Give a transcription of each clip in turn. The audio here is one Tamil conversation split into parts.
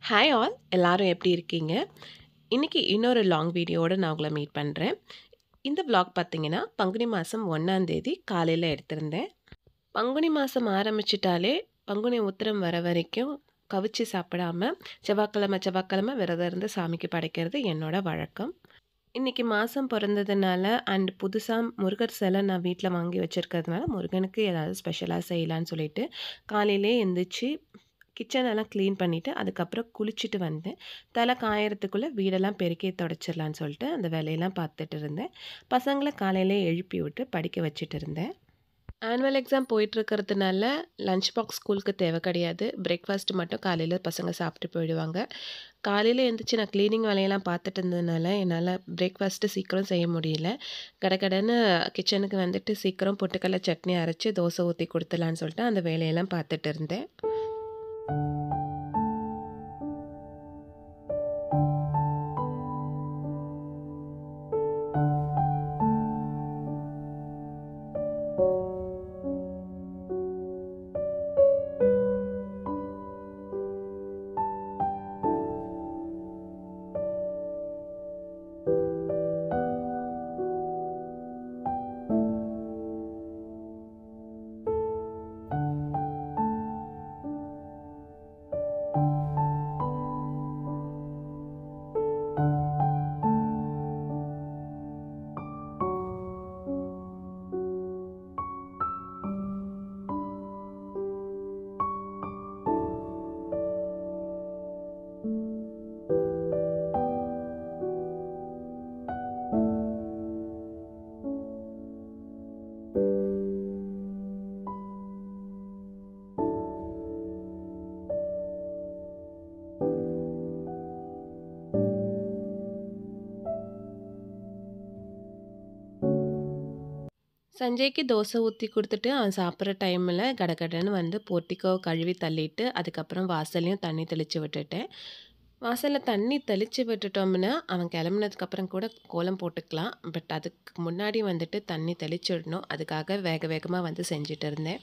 ஹாய் ஆல் எல்லாரும் எப்படி இருக்கீங்க? இன்னைக்கு இன்னொரு லாங் வீடியோவோட நான் உங்கள மீட் பண்றேன். இந்த vlog பார்த்தீங்கன்னா, பங்குனி மாசம் 1ஆம் தேதி காலையில எடுத்திருந்தேன். பங்குனி மாசம் ஆரம்பிச்சுட்டாலே, பங்குனி உத்திரம் வர வரைக்கும் கவிச்சு சாப்பிடாம, செவ்வாய்க்கிழமை விரதம் இருந்து சாமிக்கு படைக்கிறது என்னோட வழக்கம். இன்னைக்கு மாசம் பொறந்ததுனால அண்ட் புதுசா முருகர் சிலை நான் வீட்ல வாங்கி வச்சிருக்கிறதுனால, முருகனுக்கு ஏதாவது ஸ்பெஷலா செய்யலான்னு சொல்லிட்டு, காலையிலேயே எந்திரிச்சு கிச்சன் எல்லாம் கிளீன் பண்ணிட்டு, அதுக்கப்புறம் குளிச்சுட்டு வந்தேன். தலை காயறதுக்குள்ள வீடெல்லாம் பெருக்கி தொடச்சிடலான்னு சொல்லிட்டு, அந்த வேலையெல்லாம் பார்த்துட்டு இருந்தேன். பசங்கள காலையிலே எழுப்பி விட்டு படிக்க வச்சுட்டு இருந்தேன். ஆனுவல் எக்ஸாம் போயிட்டுருக்கிறதுனால, லஞ்ச் பாக்ஸ் ஸ்கூலுக்கு தேவை கிடையாது. பிரேக்ஃபாஸ்ட் மட்டும் காலையில பசங்க சாப்பிட்டு போயிடுவாங்க. காலையில எந்திரிச்சு நான் கிளீனிங் வேலையெல்லாம் பார்த்துட்டு இருந்ததுனால, என்னால பிரேக்ஃபாஸ்ட்டு சீக்கிரம் செய்ய முடியல. கடகடன்னு கிச்சனுக்கு வந்துட்டு சீக்கிரம் பொட்டுக்கடல சட்னி அரைச்சு, தோசை ஊத்தி குடுத்துடலான்னு சொல்லிட்டு, அந்த வேலையெல்லாம் பார்த்துட்டு இருந்தேன். சஞ்சய்க்கு தோசை ஊத்தி குடுத்துட்டு, அவன் சாப்பிடுற டைம்ல கடகடன்னு வந்து போர்டிக்கோவ கழுவி தள்ளிட்டு, அதுக்கப்புறம் வாசல்லயும் தண்ணி தெளிச்சு விட்டுட்டேன். வாசல்ல தண்ணி தெளிச்சு விட்டுட்டோம்னா, அவன் கிளம்புனதுக்கப்புறம் கூட கோலம் போட்டுக்கலாம். பட் அதுக்கு முன்னாடி வந்துட்டு தண்ணி தெளிச்சுடணும். அதுக்காக வேக வேகமா வந்து செஞ்சுட்டு இருந்தேன்.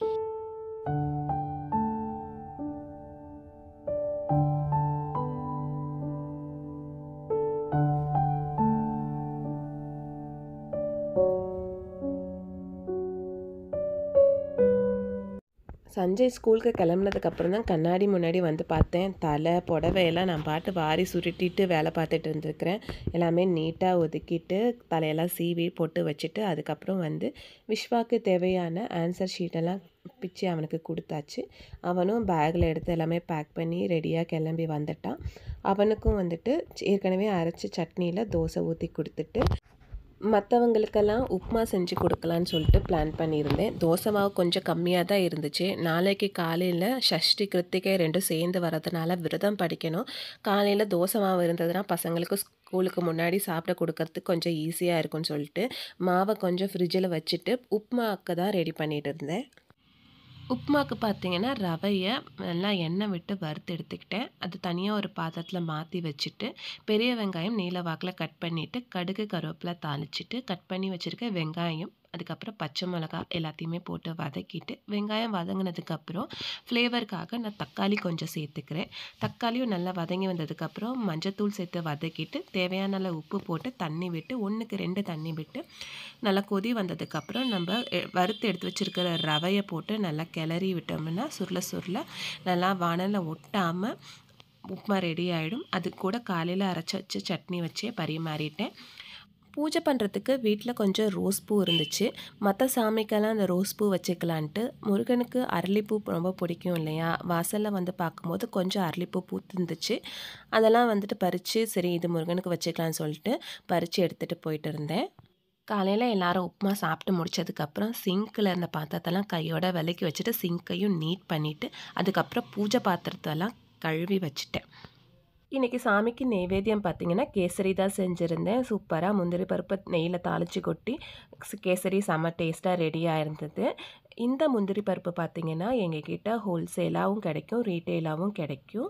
சஞ்சய் ஸ்கூலுக்கு கிளம்புனதுக்கப்புறம் தான் கண்ணாடி முன்னாடி வந்து பார்த்தேன். தலை, புடவையெல்லாம் நான் பாட்டு வாரி சுருட்டிட்டு வேலை பார்த்துட்டு இருந்திருக்கிறேன். எல்லாமே நீட்டாக ஒதுக்கிட்டு, தலையெல்லாம் சீவி போட்டு வச்சுட்டு, அதுக்கப்புறம் வந்து விஷ்வாக்கு தேவையான ஆன்சர் ஷீட்டெல்லாம் பிச்சு அவனுக்கு குடுத்தாச்சு. அவனும் பேக்கில் எடுத்து எல்லாமே பேக் பண்ணி ரெடியாக கிளம்பி வந்துட்டான். அவனுக்கும் வந்துட்டு ஏற்கனவே அரைச்ச சட்னியில் தோசை ஊற்றி குடுத்துட்டு, மற்றவங்களுக்கெல்லாம் உப்புமா செஞ்சு கொடுக்கலான்னு சொல்லிட்டு பிளான் பண்ணியிருந்தேன். தோசை மாவு கொஞ்சம் கம்மியாக தான் இருந்துச்சு. நாளைக்கு காலையில் சஷ்டி கிருத்திகை 2ம் சேர்ந்து வரதுனால விரதம் படிக்கணும். காலையில் தோசை மாவு இருந்ததுன்னா பசங்களுக்கு ஸ்கூலுக்கு முன்னாடி சாப்பிட கொடுக்கறதுக்கு கொஞ்சம் ஈஸியாக இருக்கும்னு சொல்லிட்டு மாவை கொஞ்சம் ஃப்ரிட்ஜில் வச்சுட்டு உப்புமாவுக்கு தான் ரெடி பண்ணிட்டு இருந்தேன். உப்புமாவுக்கு பார்த்தீங்கன்னா, ரவைய நல்லா எண்ணெய் விட்டு வறுத்து எடுத்துக்கிட்டேன். அது தனியாக ஒரு பாத்திரத்தில் மாற்றி வச்சுட்டு, பெரிய வெங்காயம் நீல வாக்கில் கட் பண்ணிவிட்டு, கடுகு கருவேப்பிலை தாளிச்சிட்டு, கட் பண்ணி வச்சுருக்க வெங்காயம், அதுக்கப்புறம் பச்சை மிளகா எல்லாத்தையுமே போட்டு வதக்கிட்டு, வெங்காயம் வதங்கினதுக்கப்புறம் ஃப்ளேவருக்காக நான் தக்காளி கொஞ்சம் சேர்த்துக்கிறேன். தக்காளியும் நல்லா வதங்கி வந்ததுக்கப்புறம் மஞ்சத்தூள் சேர்த்து வதக்கிட்டு, தேவையான அளவு உப்பு போட்டு தண்ணி விட்டு 1க்கு 2 தண்ணி விட்டு நல்லா கொதி வந்ததுக்கப்புறம் நம்ம வறுத்து எடுத்து வச்சுருக்கிற ரவையை போட்டு நல்லா கிளறி விட்டோம்னா சுருள சுருள நல்லா வானலில் ஒட்டாமல் உப்புமா ரெடி ஆகிடும். அது கூட காலையில் அரைச்சி வச்சு சட்னி வச்சே பரிமாறிட்டேன். பூஜை பண்ணுறதுக்கு வீட்டில் கொஞ்சம் ரோஸ் பூ இருந்துச்சு. மற்ற சாமிக்கெல்லாம் அந்த ரோஸ் பூ வச்சுக்கலான்ட்டு, முருகனுக்கு அரளிப்பூ ரொம்ப பிடிக்கும் இல்லையா? வாசலில் வந்து பார்க்கும்போது கொஞ்சம் அரளிப்பூ பூத்துருந்துச்சு. அதெல்லாம் வந்துட்டு பறித்து சரி இது முருகனுக்கு வச்சுக்கலான்னு சொல்லிட்டு பறித்து எடுத்துகிட்டு போயிட்டு இருந்தேன். காலையில் எல்லாரும் உப்புமா சாப்பிட்டு முடிச்சதுக்கப்புறம் சிங்க்கில் இருந்த பாத்திரத்தெல்லாம் கையோட விலக்கி வச்சுட்டு சிங்க்கையும் நீட் பண்ணிவிட்டு, அதுக்கப்புறம் பூஜை பாத்திரத்தெல்லாம் கழுவி வச்சுட்டேன். இன்றைக்கி சாமிக்கு நெய்வேத்தியம் பார்த்திங்கன்னா கேசரி தான் செஞ்சுருந்தேன். சூப்பராக முந்திரி பருப்பு நெய்யில் தாளித்து கொட்டி கேசரி செம்ம டேஸ்ட்டாக ரெடியாக இருந்தது. இந்த முந்திரி பருப்பு பார்த்திங்கன்னா எங்ககிட்ட ஹோல்சேலாகவும் கிடைக்கும், ரீட்டெயிலாகவும் கிடைக்கும்.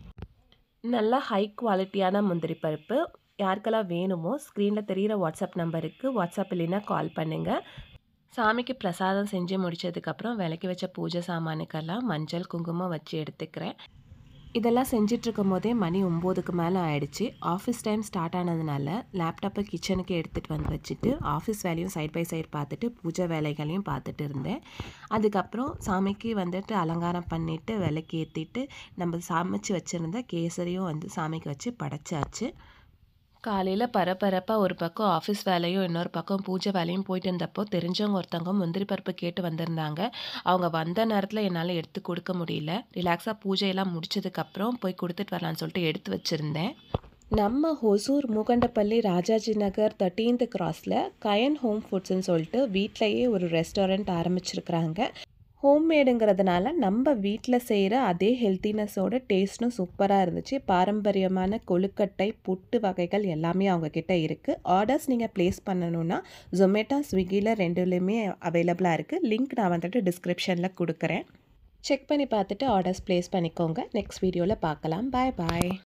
நல்லா ஹை குவாலிட்டியான முந்திரி பருப்பு. யாருக்கெல்லாம் வேணுமோ ஸ்க்ரீனில் தெரிகிற வாட்ஸ்அப் நம்பருக்கு வாட்ஸ்அப் இல்லைன்னா கால் பண்ணுங்கள். சாமிக்கு பிரசாதம் செஞ்சு முடித்ததுக்கப்புறம் விளக்கி வச்ச பூஜை சாமானுக்கெல்லாம் மஞ்சள் குங்குமம் வச்சு எடுத்துக்கிறேன். இதெல்லாம் செஞ்சிட்ருக்கும்போதே மணி 9க்கு மேலே ஆயிடுச்சு. ஆஃபீஸ் டைம் ஸ்டார்ட் ஆனதுனால லேப்டாப்பை கிச்சனுக்கு எடுத்துகிட்டு வந்து வச்சுட்டு ஆஃபீஸ் வேலையும் சைட் பை சைடு பார்த்துட்டு பூஜை வேலைகளையும் பார்த்துட்டு இருந்தேன். அதுக்கப்புறம் சாமிக்கு வந்துட்டு அலங்காரம் பண்ணிவிட்டு விளக்கு ஏற்றிட்டு நம்ம சமைச்சு வச்சுருந்த கேசரியும் வந்து சாமிக்கு வச்சு படைச்சாச்சு. காலையில் பரபரப்பாக ஒரு பக்கம் ஆஃபீஸ் வேலையும் இன்னொரு பக்கம் பூஜை வேலையும் போயிட்டு இருந்தப்போ தெரிஞ்சவங்க ஒருத்தவங்க முந்திரி பருப்பு கேட்டு வந்திருந்தாங்க. அவங்க வந்த நேரத்தில் என்னால் எடுத்து கொடுக்க முடியல. ரிலாக்ஸாக பூஜையெல்லாம் முடிச்சதுக்கப்புறம் போய் கொடுத்துட்டு வரலான்னு சொல்லிட்டு எடுத்து வச்சுருந்தேன். நம்ம ஹொசூர் மூகண்டப்பள்ளி ராஜாஜி நகர் 13th கிராஸில் கயன் ஹோம் ஃபுட்ஸ்ன்னு சொல்லிட்டு வீட்டிலையே ஒரு ரெஸ்டாரண்ட் ஆரம்பிச்சிருக்கிறாங்க. ஹோம்மேடுங்கிறதுனால நம்ம வீட்டில் செய்கிற அதே ஹெல்த்தினஸோட டேஸ்ட்டும் சூப்பராக இருந்துச்சு. பாரம்பரியமான கொழுக்கட்டை, புட்டு வகைகள் எல்லாமே அவங்கக்கிட்ட இருக்குது. ஆர்டர்ஸ் நீங்கள் ப்ளேஸ் பண்ணணுன்னா ஜொமேட்டோ, ஸ்விக்கியில் ரெண்டுலேயுமே அவைலபிளாக இருக்குது. லிங்க் நான் வந்துட்டு டிஸ்கிரிப்ஷனில் கொடுக்குறேன். செக் பண்ணி பார்த்துட்டு ஆர்டர்ஸ் ப்ளேஸ் பண்ணிக்கோங்க. நெக்ஸ்ட் வீடியோவில் பார்க்கலாம். பாய் பாய்.